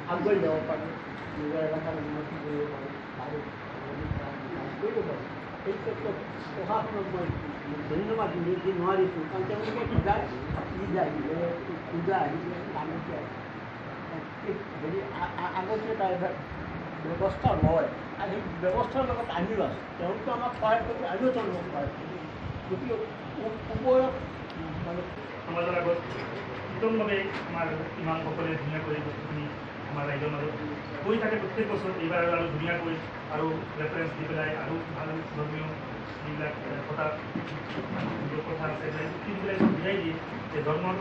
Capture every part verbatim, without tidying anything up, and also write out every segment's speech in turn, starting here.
আগবাঢ়ি যাব পাৰোঁ, নিজৰ এলেকাৰ উন্নতি কৰিব পাৰোঁ, আৰু কৰিব পাৰোঁ। এই ক্ষেত্ৰত প্ৰশাসনক মই ধন্যবাদ দি নোৱাৰিছোঁ, কাৰণ তেওঁলোকে সদায় ই যায় পূজা আহিছে নামতে হেৰি আগতে তাৰ ব্যৱস্থা লয়, আৰু সেই ব্যৱস্থাৰ লগত আমিও আছোঁ। তেওঁলোকে আমাক সহায় কৰি আমিও তেওঁলোকক সহায় কৰোঁ। গতিকে ওপৰত মানে সমাজৰ আগত উত্তমভাৱে আমাৰ ইমানসকলে ধুনীয়াকৈ বস্তুখিনি আমাৰ ৰাইজৰ মাজত কৈ থাকে প্ৰত্যেক বছৰ। এইবাৰ আৰু ধুনীয়াকৈ আৰু ৰেফাৰেঞ্চ দি পেলাই আৰু ভাল ধৰ্মীয় যিবিলাক কথা কথা আছে সেইবিলাক চব বুজাই দিয়ে যে ধৰ্মৰ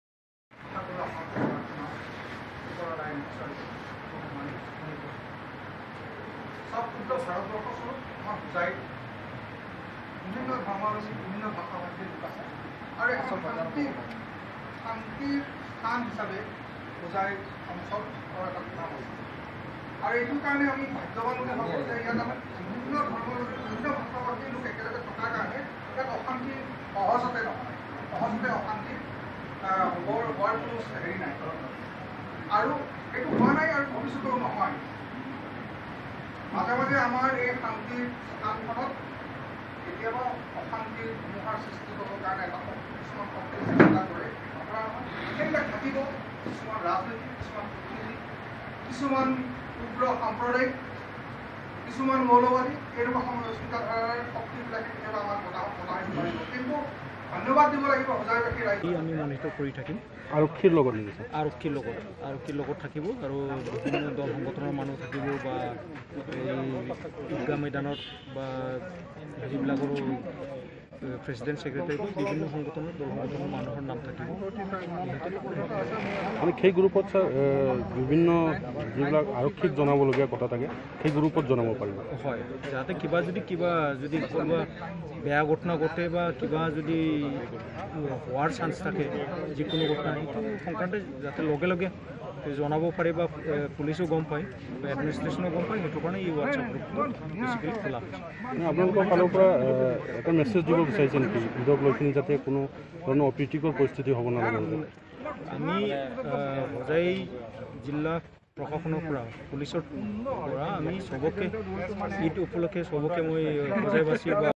সব ক্ষুদ্ৰ ভাৰতবৰ্ষখনত আমাৰ বুজাই বিভিন্ন ধৰ্মাৱলম্বী বিভিন্ন ভাষাভাষীৰ লোক আছে, আৰু এখন শান্তি শান্তিৰ স্থান হিচাপে বুজাই অঞ্চল কৰা এটা স্থান আছে। আৰু এইটো কাৰণে আমি ভাগ্যৱান বুলি ভাবোঁ যে ইয়াত আমাৰ বিভিন্ন ধৰ্মাৱলম্বী বিভিন্ন ভাষাভাষীৰ লোক একেলগে থকাৰ কাৰণে ইয়াত অশান্তি সহজতে নহয়, সহজতে অশান্তি হ'বৰ হোৱাৰ কোনো হেৰি নাই, আৰু এইটো হোৱা নাই আৰু ভৱিষ্যতেও নহয়। মাজে মাজে আমাৰ এই শান্তিৰ স্থানখনত কেতিয়াবা অশান্তিৰ ধুমুহাৰ সৃষ্টি কৰিবৰ কাৰণে এটা কিছুমান শক্তিয়ে চেষ্টা কৰে, নকৰা নহয়। সেইবিলাক থাকিব, কিছুমান ৰাজনৈতিক, কিছুমান কূটনৈতিক, কিছুমান উগ্ৰ সাম্প্ৰদায়িক, কিছুমান মৌলবাদী, এনেকুৱা চিন্তাধাৰাৰ শক্তিবিলাকে কেতিয়াবা আমাক বতাহত বতাহ দিব পাৰিব। কিন্তু ধন্যবাদ দিব লাগিব হোজাইবাসী ৰাইজ। আমি মনিটৰ কৰি থাকিম আৰক্ষীৰ লগত নিছে আৰক্ষীৰ লগত আৰক্ষীৰ লগত থাকিব, আৰু বিভিন্ন দল সংগঠনৰ মানুহ থাকিব, বা এই ঈদগাহ মৈদানত বা যিবিলাকৰো প্ৰেচিডেণ্ট ছেক্ৰেটাৰী বিভিন্ন সংগঠনৰ দল সংগঠনৰ মানুহৰ নাম থাকিব। মানে সেই গ্ৰুপত ছাৰ বিভিন্ন যিবিলাক আৰক্ষীক জনাবলগীয়া কথা থাকে সেই গ্ৰুপত জনাব পাৰিব। হয়, যাতে কিবা যদি কিবা যদি কোনোবা বেয়া ঘটনা ঘটে বা কিবা যদি হোৱাৰ চান্স থাকে, যিকোনো ঘটনা সেইটো সংক্ৰান্তে যাতে লগে লগে জনাব পাৰে, বা পুলিচো গম পায় বা এডমিনিষ্ট্ৰেশ্যনো গম পায়। সেইটো কাৰণে এই হোৱাটছআপ গ্ৰুপটো বেছিকেলি খোলা হৈছে। আপোনালোকৰ ফালৰ পৰা এটা মেছেজ দিব বিচাৰিছে নেকি ঈদক লৈ কিনি, যাতে কোনো ধৰণৰ অপ্ৰীতিকৰ পৰিস্থিতি হ'ব নালাগে? আমি হোজাই জিলা প্ৰশাসনৰ পৰা, পুলিচৰ পৰা আমি চবকে ঈদ উপলক্ষে চবকে মই হোজাইবাসী বা